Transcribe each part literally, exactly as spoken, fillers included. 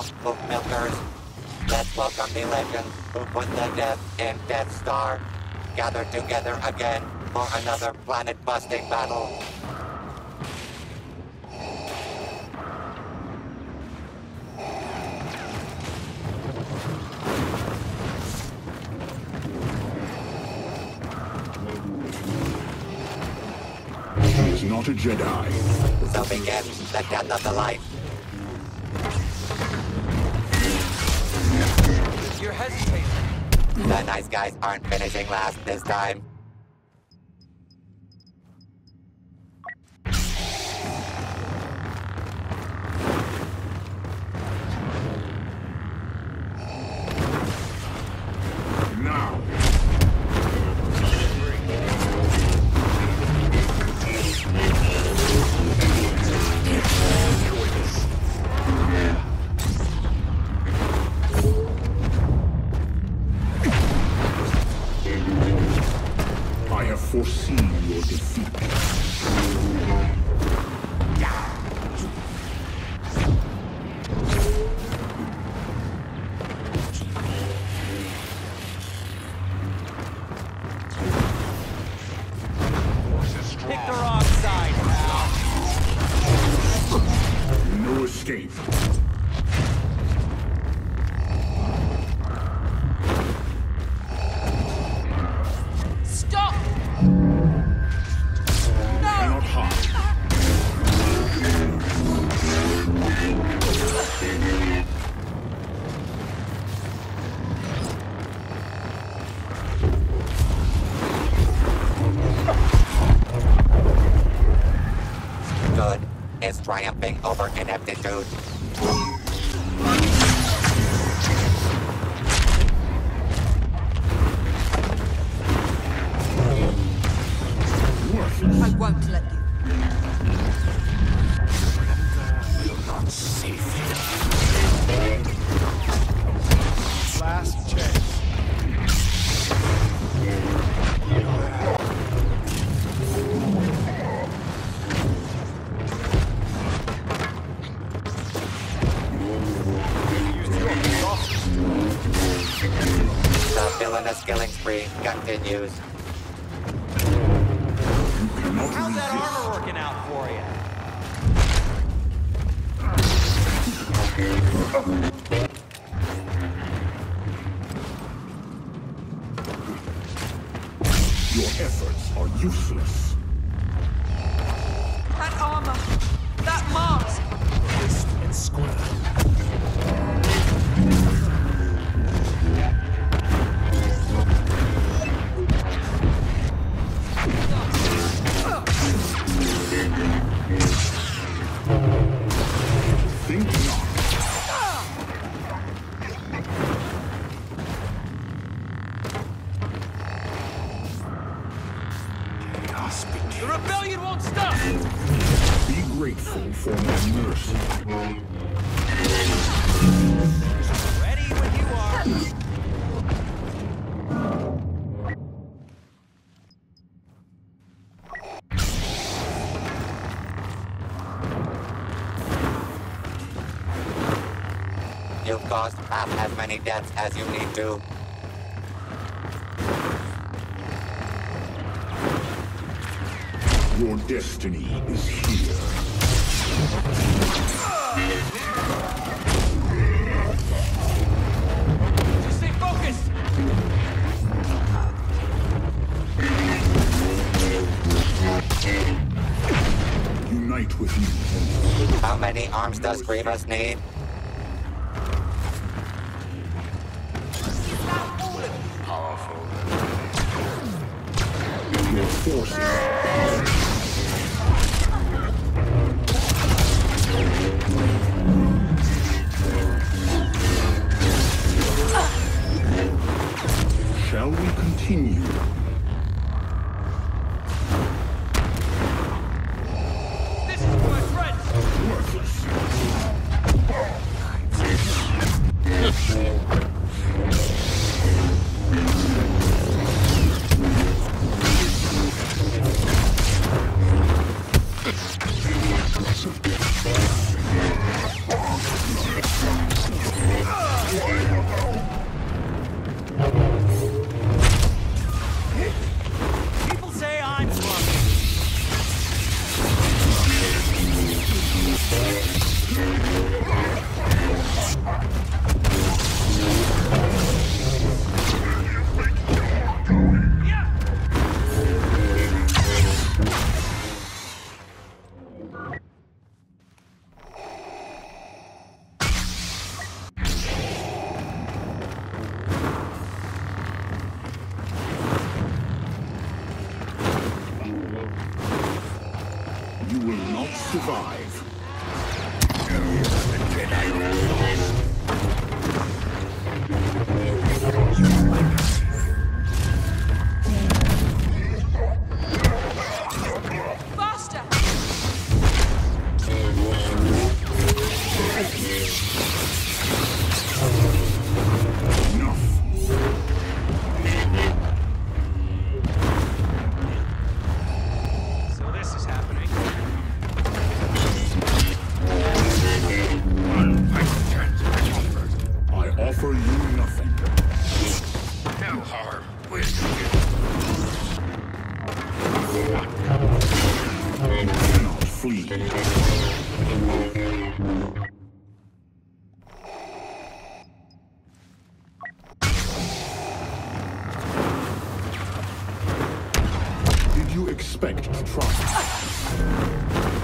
now, book milkers. Let's welcome the legends who put the death in Death Star. Gather together again for another planet-busting battle. He is not a Jedi. So begins the death of the light. You're hesitating. The nice guys aren't finishing last this time. Now. I have foreseen your defeat. Pick the wrong side, pal. No escape. Stop! Cannot hide. Good is triumphing over ineptitude. Worthless. I won't let you. Will not save you. Last chance. The villainous killing spree continues. How's that armor working out for you? Your efforts are useless. That armor, that mask. Twist and square. Think not. Chaos The begins. rebellion won't stop! Be grateful for my mercy. Ready when you are. You've caused half as many deaths as you need to. Your destiny is here. Just stay focused! Unite with me. How many arms does Grievous need? Powerful. Your forces. Shall we continue? This is for my friends! Worthless. You will not survive. Faster! Enough. So this is happening. I offer you nothing. No harm with Cannot flee. Did you expect to try?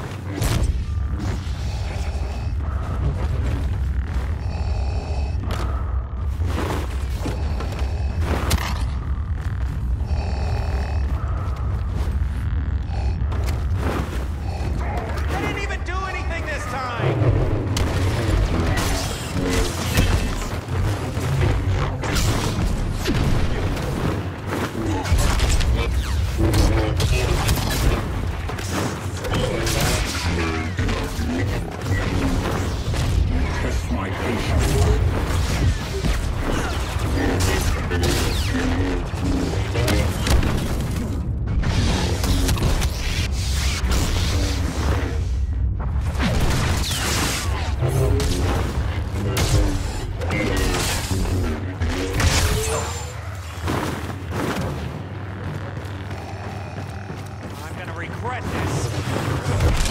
I didn't even do anything this time! Test my patience. I'm gonna regret this.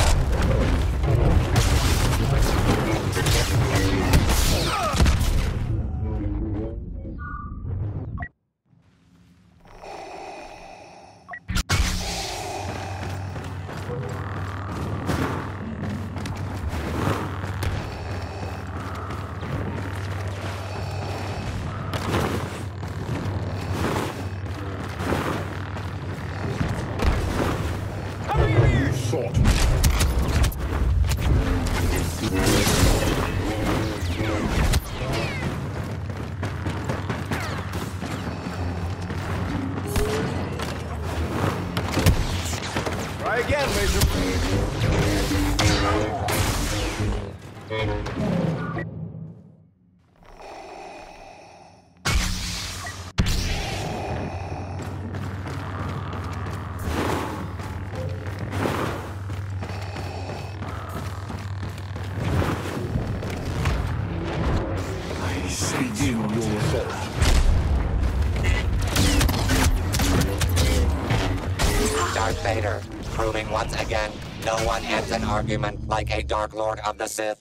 Cover your You ears! sought me. Try again, Major. Begin your assault. Darth Vader, proving once again, no one ends an argument like a Dark Lord of the Sith.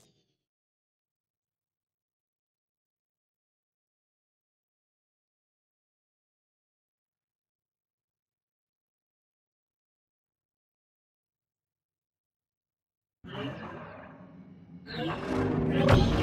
Thank you.